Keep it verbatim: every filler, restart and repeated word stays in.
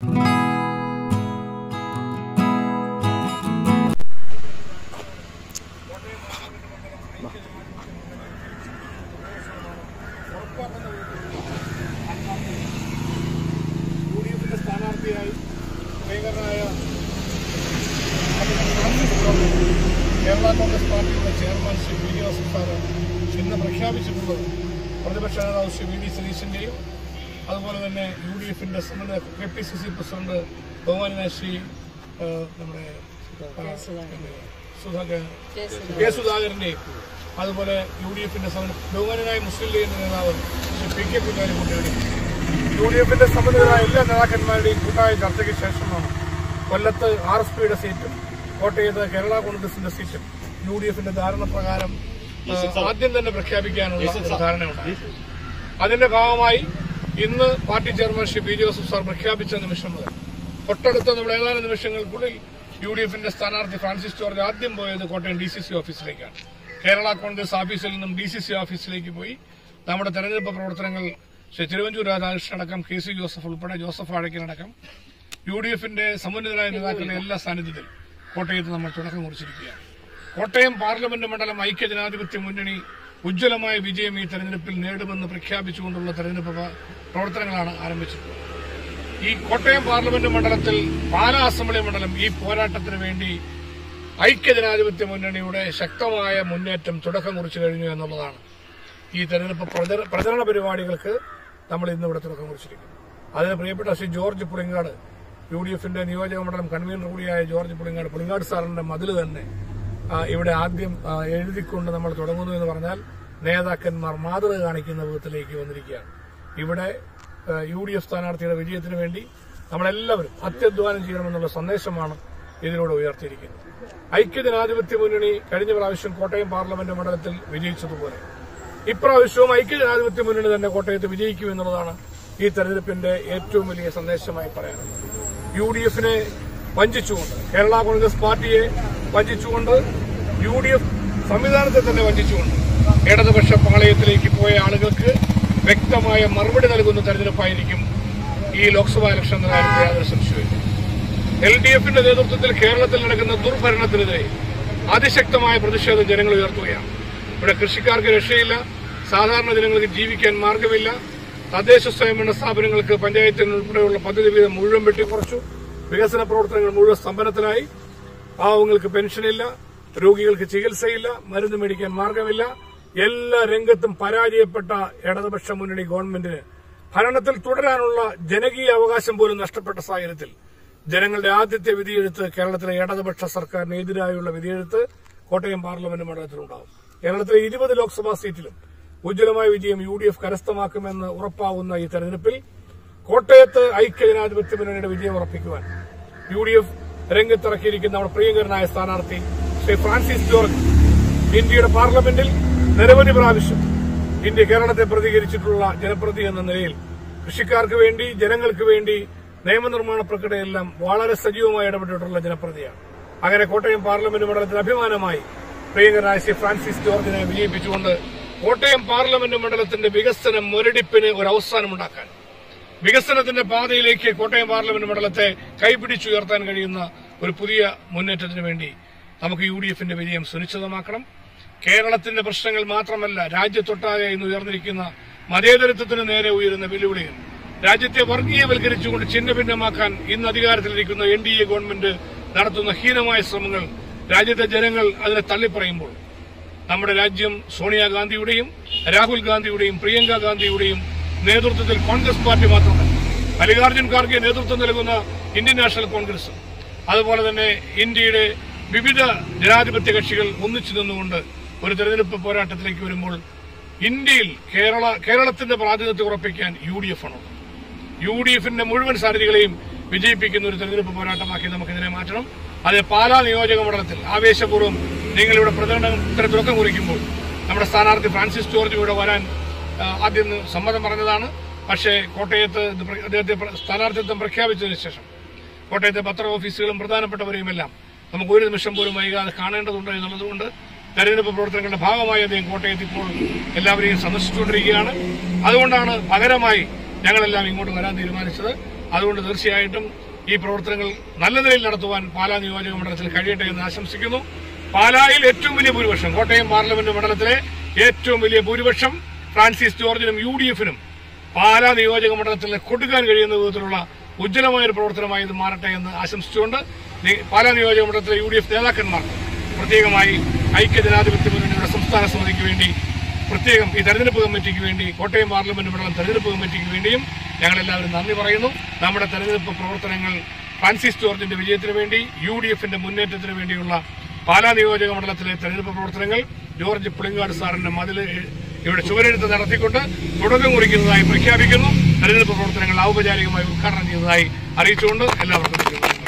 യുഡിഎഫിന്റെ സ്ഥാനാർത്ഥിയായി പ്രിയങ്കരനായ കേരള കോൺഗ്രസ് പാർട്ടിയുടെ chairman Shri V D Joseph ഇന്ന് പ്രഖ്യാപിച്ചിട്ടുള്ളത് പ്രതിപക്ഷ നേതാവ് ശ്രീ വി ഡി സതീശന്റെയും അതുപോലെ തന്നെ യു ഡി എഫിന്റെ K P C C president ബഹുമാനായ ശ്രീ നമ്മുടെ കെ സുധാകരന്റെയും അതുപോലെ യു ഡി എഫിന്റെ ബഹുമാനായ മുസ്ലിം ലീഗിന്റെ നേതാവ് ശ്രീ പി കെ കുഞ്ഞാലിക്കുട്ടിയുടെയും യു ഡി എഫിന്റെ സംബന്ധിതരായ എല്ലാ നേതാക്കന്മാരുടെയും കൂട്ടായ ചർച്ചയ്ക്ക് ശേഷമാണ് കൊല്ലത്ത് ആർ എസ് പിയുടെ സീറ്റും കോട്ടയത്ത് കേരള കോൺഗ്രസിന്റെ സീറ്റും യു ഡി എഫിന്റെ ധാരണ പ്രകാരം ആദ്യം തന്നെ പ്രഖ്യാപിക്കാനുള്ള ധാരണയുണ്ടായി. അതിന്റെ ഭാഗമായി ഇന്ന് party chairman Shri P Joseph sir പ്രഖ്യാപിച്ച നിമിഷം മുതൽ തൊട്ടടുത്ത നമ്മുടെ ഏതാനും നിമിഷങ്ങൾക്കുള്ളിൽ യു ഡി എഫിന്റെ സ്ഥാനാർത്ഥി ഫ്രാൻസിസ് ജോർജ് ആദ്യം പോയത് കോട്ടയം ഡി സി സി ഓഫീസിലേക്കാണ്. കേരള കോൺഗ്രസ് ഓഫീസിൽ നിന്നും ഡി സി സി ഓഫീസിലേക്ക് പോയി നമ്മുടെ തെരഞ്ഞെടുപ്പ് പ്രവർത്തനങ്ങൾ ശ്രീ തിരുവഞ്ചൂർ രാധാകൃഷ്ണൻ അടക്കം കെ സി ജോസഫ് ഉൾപ്പെടെ ജോസഫ് ആഴക്കനടക്കം യു ഡി എഫിന്റെ സമുന്നതരായ നേതാക്കളുടെ എല്ലാ സാന്നിധ്യത്തിൽ കോട്ടയത്ത് നമ്മൾ തുടക്കം കുറിച്ചിരിക്കുകയാണ്. കോട്ടയം പാർലമെന്റ് മണ്ഡലം ഐക്യ ജനാധിപത്യ മുന്നണി ഉജ്ജ്വലമായ വിജയം ഈ തെരഞ്ഞെടുപ്പിൽ നേടുമെന്ന് പ്രഖ്യാപിച്ചുകൊണ്ടുള്ള തെരഞ്ഞെടുപ്പ് പ്രവർത്തനങ്ങളാണ് ആരംഭിച്ചിട്ടുള്ളത്. ഈ കോട്ടയം പാർലമെന്റ് മണ്ഡലത്തിൽ പാലാ അസംബ്ലി മണ്ഡലം ഈ പോരാട്ടത്തിന് വേണ്ടി ഐക്യ ജനാധിപത്യ മുന്നണിയുടെ ശക്തമായ മുന്നേറ്റം തുടക്കം കുറിച്ചു കഴിഞ്ഞു എന്നുള്ളതാണ് ഈ തെരഞ്ഞെടുപ്പ് പ്രചരണ പരിപാടികൾക്ക് നമ്മൾ ഇന്നിവിടെ തുടക്കം കുറിച്ചിരിക്കുന്നത്. അതിന് പ്രിയപ്പെട്ട Shri George Pulingad, U D എഫിന്റെ നിയോജക മണ്ഡലം കൺവീനർ കൂടിയായ ജോർജ് പുളിങ്ങാട് പുളിങ്ങാട് സാറിന്റെ മതിൽ തന്നെ ഇവിടെ ആദ്യം എഴുതിക്കൊണ്ട് നമ്മൾ തുടങ്ങുന്നു എന്ന് പറഞ്ഞാൽ നേതാക്കന്മാർ മാതൃക കാണിക്കുന്ന വിധത്തിലേക്ക് വന്നിരിക്കുകയാണ്. ഇവിടെ യു ഡി എഫ് സ്ഥാനാർത്ഥിയുടെ വിജയത്തിന് വേണ്ടി നമ്മളെല്ലാവരും അത്യധ്വാനം ചെയ്യണമെന്നുള്ള സന്ദേശമാണ് ഇതിലൂടെ ഉയർത്തിയിരിക്കുന്നത്. ഐക്യജനാധിപത്യ മുന്നണി കഴിഞ്ഞ പ്രാവശ്യം കോട്ടയം പാർലമെന്റ് മണ്ഡലത്തിൽ വിജയിച്ചതുപോലെ ഇപ്രാവശ്യവും ഐക്യജനാധിപത്യ മുന്നണി തന്നെ കോട്ടയത്ത് വിജയിക്കുമെന്നുള്ളതാണ് ഈ തെരഞ്ഞെടുപ്പിന്റെ ഏറ്റവും വലിയ സന്ദേശമായി പറയാനുള്ളത്. യു ഡി എഫിനെ വഞ്ചിച്ചുകൊണ്ട്, കേരള കോൺഗ്രസ് പാർട്ടിയെ വഞ്ചിച്ചുകൊണ്ട്, യു ഡി എഫ് സംവിധാനത്തെ തന്നെ വഞ്ചിച്ചുകൊണ്ട് ഇടതുപക്ഷ പാളയത്തിലേക്ക് പോയ ആളുകൾക്ക് വ്യക്തമായ മറുപടി നൽകുന്ന തെരഞ്ഞെടുപ്പായിരിക്കും ഈ ലോക്സഭാ ഇലക്ഷൻ എന്ന കാര്യത്തിൽ യാതൊരു സംശയമില്ല. എൽ ഡി എഫിന്റെ നേതൃത്വത്തിൽ കേരളത്തിൽ നടക്കുന്ന ദുർഭരണത്തിനെതിരെ അതിശക്തമായ പ്രതിഷേധം ജനങ്ങൾ ഉയർത്തുകയാണ്. ഇവിടെ കൃഷിക്കാർക്ക് രക്ഷയില്ല, സാധാരണ ജനങ്ങൾക്ക് ജീവിക്കാൻ മാർഗമില്ല, തദ്ദേശ സ്വയംഭരണ സ്ഥാപനങ്ങൾക്ക് പഞ്ചായത്തിന് ഉൾപ്പെടെയുള്ള പദ്ധതി വീതം മുഴുവൻ വെട്ടിക്കുറച്ചു, വികസന പ്രവർത്തനങ്ങൾ മുഴുവൻ സ്തംഭനത്തിലായി, പാവങ്ങൾക്ക് പെൻഷനില്ല, രോഗികൾക്ക് ചികിത്സയില്ല, മരുന്ന് മേടിക്കാൻ മാർഗമില്ല. എല്ലാ രംഗത്തും പരാജയപ്പെട്ട ഇടതുപക്ഷ മുന്നണി ഗവൺമെന്റിന് ഭരണത്തിൽ തുടരാനുള്ള ജനകീയ അവകാശം പോലും നഷ്ടപ്പെട്ട സാഹചര്യത്തിൽ ജനങ്ങളുടെ ആദ്യത്തെ വിധിയെഴുത്ത് കേരളത്തിലെ ഇടതുപക്ഷ സർക്കാരിന് എതിരായുള്ള വിധിയെഴുത്ത് കോട്ടയം പാർലമെന്റ് മണ്ഡലത്തിലുണ്ടാവും. കേരളത്തിലെ ഇരുപത് ലോക്സഭാ സീറ്റിലും ഉജ്ജ്വലമായ വിജയം യു ഡി എഫ് കരസ്ഥമാക്കുമെന്ന് ഉറപ്പാവുന്ന ഈ തെരഞ്ഞെടുപ്പിൽ കോട്ടയത്ത് ഐക്യജനാധിപത്യ മുന്നണിയുടെ വിജയം ഉറപ്പിക്കുവാൻ യു ഡി എഫ് രംഗത്തിറക്കിയിരിക്കുന്ന നമ്മുടെ പ്രിയങ്കരനായ സ്ഥാനാർത്ഥി ശ്രീ ഫ്രാൻസിസ് ജോർജ് ഇന്ത്യയുടെ പാർലമെന്റിൽ നിരവധി പ്രാവശ്യം ഇന്ത്യ കേരളത്തെ പ്രതികരിച്ചിട്ടുള്ള ജനപ്രതിനിധി എന്ന നിലയിൽ കൃഷിക്കാർക്ക് വേണ്ടി, ജനങ്ങൾക്ക് വേണ്ടി നിയമനിർമ്മാണ പ്രക്രിയയെല്ലാം വളരെ സജീവമായി ഇടപെട്ടിട്ടുള്ള ജനപ്രതിനിധിയാണ്. അങ്ങനെ കോട്ടയം പാർലമെന്റ് മണ്ഡലത്തിൽ അഭിമാനമായി പ്രിയങ്കരനായ ശ്രീ ഫ്രാൻസിസ് ജോർജിനെ വിജയിപ്പിച്ചുകൊണ്ട് കോട്ടയം പാർലമെന്റ് മണ്ഡലത്തിന്റെ വികസന മുരടിപ്പിന് ഒരു അവസാനമുണ്ടാക്കാൻ, വികസനത്തിന്റെ പാതയിലേക്ക് കോട്ടയം പാർലമെന്റ് മണ്ഡലത്തെ കൈപിടിച്ചുയർത്താൻ കഴിയുന്ന ഒരു പുതിയ മുന്നേറ്റത്തിന് വേണ്ടി നമുക്ക് യു ഡി എഫിന്റെ വിജയം സുനിശ്ചിതമാക്കണം. കേരളത്തിന്റെ പ്രശ്നങ്ങൾ മാത്രമല്ല, രാജ്യത്തൊട്ടാകെ ഇന്ന് ഉയർന്നിരിക്കുന്ന മതേതരത്വത്തിന് നേരെ ഉയരുന്ന വെല്ലുവിളികൾ, രാജ്യത്തെ വർഗീയവൽക്കരിച്ചുകൊണ്ട് ഛിന്നഭിന്നമാക്കാൻ ഇന്ന് അധികാരത്തിലിരിക്കുന്ന എൻ ഡി എ ഗവൺമെന്റ് നടത്തുന്ന ഹീനമായ ശ്രമങ്ങൾ രാജ്യത്തെ ജനങ്ങൾ അതിനെ തള്ളിപ്പറയുമ്പോൾ നമ്മുടെ രാജ്യം സോണിയാഗാന്ധിയുടെയും രാഹുൽ ഗാന്ധിയുടെയും പ്രിയങ്ക ഗാന്ധിയുടെയും നേതൃത്വത്തിൽ കോൺഗ്രസ് പാർട്ടി മാത്രമല്ല, മല്ലികാർജ്ജുൻ ഖാർഗെ നേതൃത്വം നൽകുന്ന ഇന്ത്യൻ നാഷണൽ കോൺഗ്രസും അതുപോലെ തന്നെ ഇന്ത്യയുടെ വിവിധ ജനാധിപത്യ കക്ഷികൾ ഒന്നിച്ചു നിന്നുകൊണ്ട് ഒരു തെരഞ്ഞെടുപ്പ് പോരാട്ടത്തിലേക്ക് വരുമ്പോൾ ഇന്ത്യയിൽ കേരള കേരളത്തിന്റെ പ്രാതിനിധ്യം ഉറപ്പിക്കാൻ യു ഡി എഫ് ആണ്. യു ഡി എഫിന്റെ മുഴുവൻ സാരഥികളെയും വിജയിപ്പിക്കുന്ന ഒരു തെരഞ്ഞെടുപ്പ് പോരാട്ടമാക്കി നമുക്കിതിനെ മാറ്റണം. അത് പാലാ നിയോജക മണ്ഡലത്തിൽ ആവേശപൂർവ്വം നിങ്ങളിവിടെ പ്രചരണത്തിന് തുടക്കം കുറിക്കുമ്പോൾ നമ്മുടെ സ്ഥാനാർത്ഥി ഫ്രാൻസിസ് ജോർജ് ഇവിടെ വരാൻ ആദ്യം സമ്മതം പറഞ്ഞതാണ്. പക്ഷേ കോട്ടയത്ത് അദ്ദേഹത്തെ സ്ഥാനാർത്ഥിത്വം പ്രഖ്യാപിച്ചതിന് ശേഷം കോട്ടയത്തെ പത്ര ഓഫീസുകളും പ്രധാനപ്പെട്ടവരെയുമെല്ലാം നമുക്ക് ഒരു നിമിഷം പോലും വൈകാതെ കാണേണ്ടതുണ്ട് എന്നുള്ളതുകൊണ്ട് തെരഞ്ഞെടുപ്പ് പ്രവർത്തനങ്ങളുടെ ഭാഗമായി അദ്ദേഹം കോട്ടയത്ത് ഇപ്പോൾ എല്ലാവരെയും സന്ദർശിച്ചുകൊണ്ടിരിക്കുകയാണ്. അതുകൊണ്ടാണ് പകരമായി ഞങ്ങളെല്ലാം ഇങ്ങോട്ട് വരാൻ തീരുമാനിച്ചത്. അതുകൊണ്ട് തീർച്ചയായിട്ടും ഈ പ്രവർത്തനങ്ങൾ നല്ല നിലയിൽ നടത്തുവാൻ പാലാ നിയോജക മണ്ഡലത്തിൽ കഴിയട്ടെ എന്ന് ആശംസിക്കുന്നു. പാലായിൽ ഏറ്റവും വലിയ ഭൂരിപക്ഷം, കോട്ടയം പാർലമെന്റ് മണ്ഡലത്തിലെ ഏറ്റവും വലിയ ഭൂരിപക്ഷം ഫ്രാൻസിസ് ജോർജിനും യു ഡി എഫിനും പാലാ നിയോജക മണ്ഡലത്തിൽ കൊടുക്കാൻ കഴിയുന്ന വിധത്തിലുള്ള ഉജ്ജ്വലമായ ഒരു പ്രവർത്തനമായി ഇത് മാറട്ടെ എന്ന് ആശംസിച്ചുകൊണ്ട് പാലാ നിയോജക മണ്ഡലത്തിലെ യു ഡി എഫ് നേതാക്കന്മാർക്ക് പ്രത്യേകമായി ഐക്യജനാധിപത്യ മുന്നണിയുടെ സംസ്ഥാന സമിതിക്ക് വേണ്ടി, പ്രത്യേകം ഈ തെരഞ്ഞെടുപ്പ് കമ്മിറ്റിക്ക് വേണ്ടി, കോട്ടയം പാർലമെന്റ് മണ്ഡലം തെരഞ്ഞെടുപ്പ് കമ്മിറ്റിക്ക് വേണ്ടിയും ഞങ്ങളെല്ലാവരും നന്ദി പറയുന്നു. നമ്മുടെ തെരഞ്ഞെടുപ്പ് പ്രവർത്തനങ്ങൾ ഫ്രാൻസിസ് ജോർജിന്റെ വിജയത്തിന് വേണ്ടി, യു ഡി എഫിന്റെ മുന്നേറ്റത്തിന് വേണ്ടിയുള്ള പാലാ നിയോജക മണ്ഡലത്തിലെ തെരഞ്ഞെടുപ്പ് പ്രവർത്തനങ്ങൾ ജോർജ് പുളിങ്കാട് സാറിന്റെ മതിൽ ഇവിടെ ചുവരെഴുത്ത് നടത്തിക്കൊണ്ട് തുടക്കം കുറിക്കുന്നതായി പ്രഖ്യാപിക്കുന്നു. തെരഞ്ഞെടുപ്പ് പ്രവർത്തനങ്ങൾ ഔപചാരികമായി ഉദ്ഘാടനം ചെയ്തതായി അറിയിച്ചുകൊണ്ട് എല്ലാവർക്കും